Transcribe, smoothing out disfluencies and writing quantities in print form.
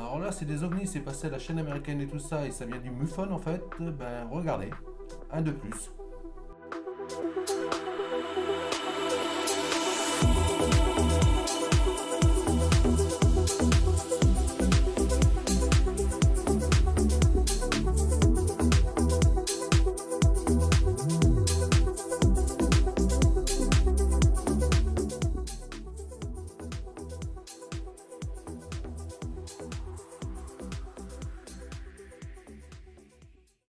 Alors là, c'est des ovnis, c'est passé à la chaîne américaine et tout ça, et ça vient du MUFON en fait. Ben regardez, un de plus.